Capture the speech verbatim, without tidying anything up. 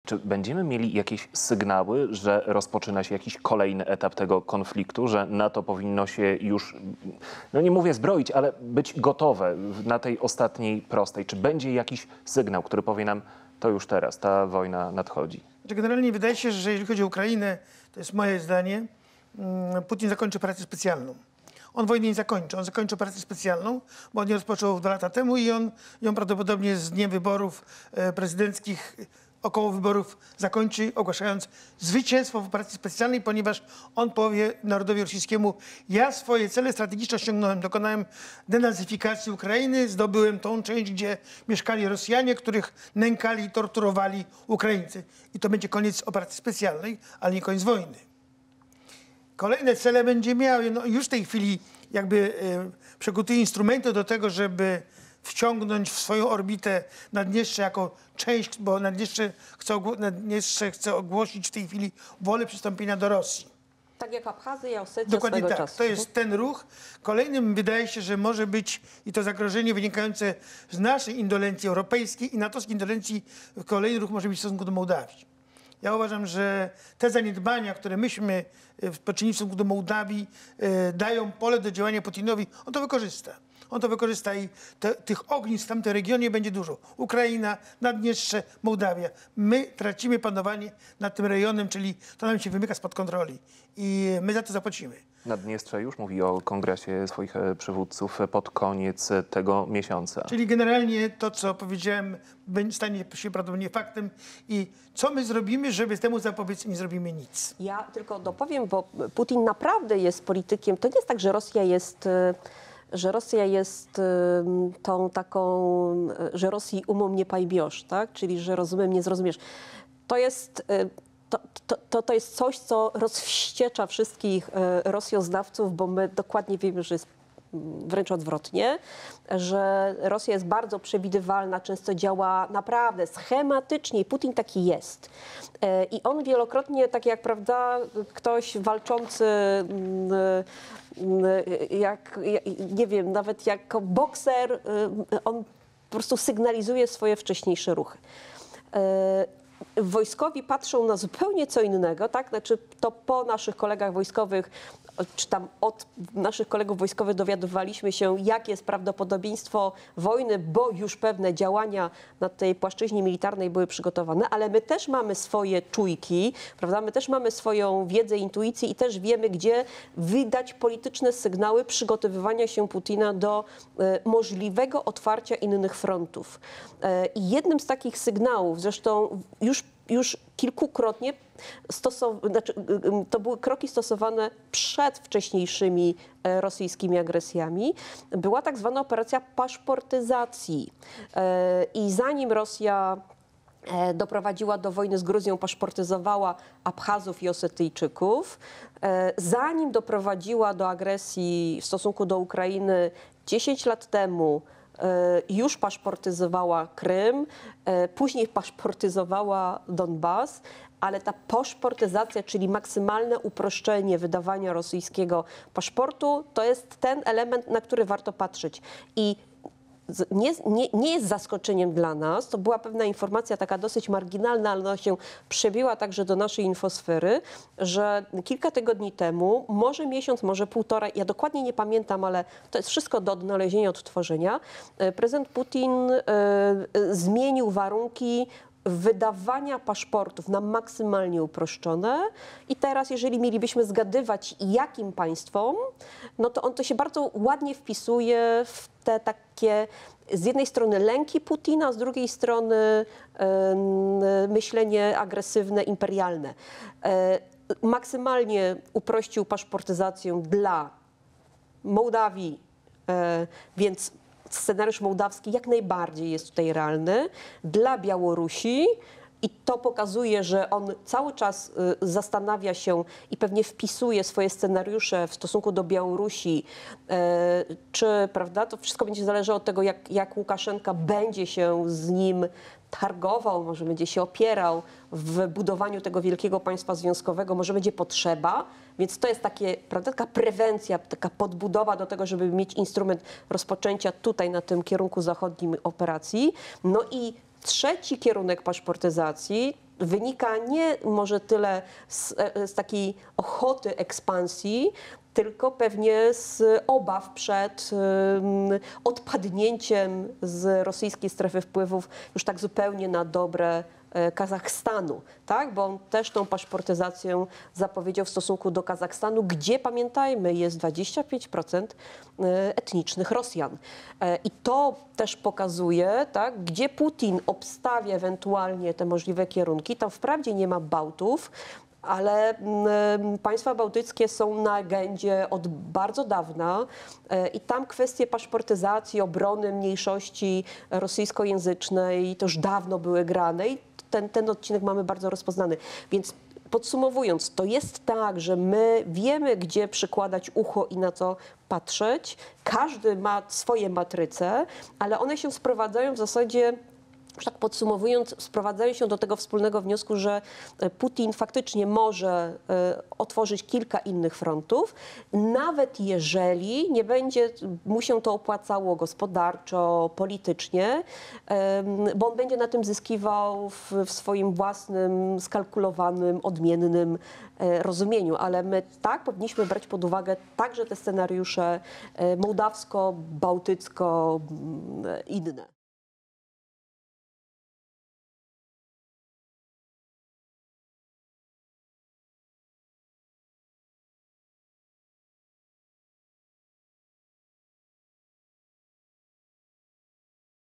Czy będziemy mieli jakieś sygnały, że rozpoczyna się jakiś kolejny etap tego konfliktu, że NATO powinno się już, no nie mówię zbroić, ale być gotowe na tej ostatniej prostej? Czy będzie jakiś sygnał, który powie nam, to już teraz, ta wojna nadchodzi? Generalnie wydaje się, że jeżeli chodzi o Ukrainę, to jest moje zdanie, Putin zakończy operację specjalną. On wojny nie zakończy, on zakończy operację specjalną, bo on nie rozpoczął dwa lata temu i on ją prawdopodobnie z dniem wyborów prezydenckich, około wyborów zakończy, ogłaszając zwycięstwo w operacji specjalnej, ponieważ on powie narodowi rosyjskiemu: ja swoje cele strategiczne osiągnąłem, dokonałem denazyfikacji Ukrainy, zdobyłem tą część, gdzie mieszkali Rosjanie, których nękali i torturowali Ukraińcy. I to będzie koniec operacji specjalnej, ale nie koniec wojny. Kolejne cele będzie miał, no już w tej chwili jakby e, przygotuje instrumenty do tego, żeby wciągnąć w swoją orbitę Naddniestrze jako część, bo Naddniestrze chce, Naddniestrze chce ogłosić w tej chwili wolę przystąpienia do Rosji. Tak jak Abchazja, Osetia Dokładnie swego tak. czasu. To jest ten ruch. Kolejnym wydaje się, że może być i to zagrożenie wynikające z naszej indolencji europejskiej i natowskiej indolencji. Kolejny ruch może być w stosunku do Mołdawii. Ja uważam, że te zaniedbania, które myśmy poczynili w stosunku do Mołdawii, dają pole do działania Putinowi. On to wykorzysta. On to wykorzysta i te, tych ognisk w tamtym regionie będzie dużo. Ukraina, Naddniestrze, Mołdawia. My tracimy panowanie nad tym rejonem, czyli to nam się wymyka spod kontroli. I my za to zapłacimy. Naddniestrze już mówi o kongresie swoich przywódców pod koniec tego miesiąca. Czyli generalnie to, co powiedziałem, stanie się prawdopodobnie faktem. I co my zrobimy, żeby temu zapobiec? Nie zrobimy nic. Ja tylko dopowiem, bo Putin naprawdę jest politykiem. To nie jest tak, że Rosja jest... że Rosja jest y, tą taką, y, że Rosji umom nie pajbiosz, tak? Czyli że rozumiem, nie zrozumiesz. To jest, y, to, to, to, to jest coś, co rozwściecza wszystkich y, Rosjoznawców, bo my dokładnie wiemy, że jest wręcz odwrotnie, że Rosja jest bardzo przewidywalna, często działa naprawdę schematycznie. Putin taki jest. I on wielokrotnie, tak jak, prawda, ktoś walczący, jak, nie wiem, nawet jako bokser, on po prostu sygnalizuje swoje wcześniejsze ruchy. Wojskowi patrzą na zupełnie co innego, tak? Znaczy to po naszych kolegach wojskowych, czy tam od naszych kolegów wojskowych dowiadywaliśmy się, jakie jest prawdopodobieństwo wojny, bo już pewne działania na tej płaszczyźnie militarnej były przygotowane, ale my też mamy swoje czujki, prawda? My też mamy swoją wiedzę, intuicję i też wiemy, gdzie wydać polityczne sygnały przygotowywania się Putina do e, możliwego otwarcia innych frontów. E, I jednym z takich sygnałów, zresztą już już kilkukrotnie stosow- znaczy, to były kroki stosowane przed wcześniejszymi rosyjskimi agresjami, była tak zwana operacja paszportyzacji. I zanim Rosja doprowadziła do wojny z Gruzją, paszportyzowała Abchazów i Osetyjczyków, zanim doprowadziła do agresji w stosunku do Ukrainy dziesięć lat temu, już paszportyzowała Krym, później paszportyzowała Donbas, ale ta paszportyzacja, czyli maksymalne uproszczenie wydawania rosyjskiego paszportu, to jest ten element, na który warto patrzeć. I Nie, nie, nie jest zaskoczeniem dla nas, to była pewna informacja taka dosyć marginalna, ale ona się przebiła także do naszej infosfery, że kilka tygodni temu, może miesiąc, może półtora, ja dokładnie nie pamiętam, ale to jest wszystko do odnalezienia, odtworzenia, prezydent Putin y, y, zmienił warunki wydawania paszportów na maksymalnie uproszczone i teraz, jeżeli mielibyśmy zgadywać jakim państwom, no to on to się bardzo ładnie wpisuje w te takie z jednej strony lęki Putina, z drugiej strony y, myślenie agresywne, imperialne. Y, maksymalnie uprościł paszportyzację dla Mołdawii, y, więc scenariusz mołdawski jak najbardziej jest tutaj realny, dla Białorusi i to pokazuje, że on cały czas y, zastanawia się i pewnie wpisuje swoje scenariusze w stosunku do Białorusi, y, czy, prawda, to wszystko będzie zależało od tego, jak, jak Łukaszenka będzie się z nim targował, może będzie się opierał w budowaniu tego wielkiego państwa związkowego, może będzie potrzeba, więc to jest takie, prawda, taka prewencja, taka podbudowa do tego, żeby mieć instrument rozpoczęcia tutaj na tym kierunku zachodnim operacji. No i trzeci kierunek paszportyzacji, wynika nie może tyle z, z takiej ochoty ekspansji, tylko pewnie z obaw przed um, odpadnięciem z rosyjskiej strefy wpływów już tak zupełnie na dobre Kazachstanu, tak? Bo on też tą paszportyzację zapowiedział w stosunku do Kazachstanu, gdzie, pamiętajmy, jest dwadzieścia pięć procent etnicznych Rosjan. I to też pokazuje, tak, gdzie Putin obstawia ewentualnie te możliwe kierunki. Tam wprawdzie nie ma Bałtów, ale y, państwa bałtyckie są na agendzie od bardzo dawna y, i tam kwestie paszportyzacji, obrony mniejszości rosyjskojęzycznej to już dawno były grane i ten, ten odcinek mamy bardzo rozpoznany. Więc podsumowując, to jest tak, że my wiemy, gdzie przykładać ucho i na co patrzeć. Każdy ma swoje matryce, ale one się sprowadzają w zasadzie, już tak podsumowując, sprowadzają się do tego wspólnego wniosku, że Putin faktycznie może otworzyć kilka innych frontów, nawet jeżeli nie będzie mu się to opłacało gospodarczo, politycznie, bo on będzie na tym zyskiwał w, w swoim własnym, skalkulowanym, odmiennym rozumieniu. Ale my tak powinniśmy brać pod uwagę także te scenariusze mołdawsko, bałtycko, inne.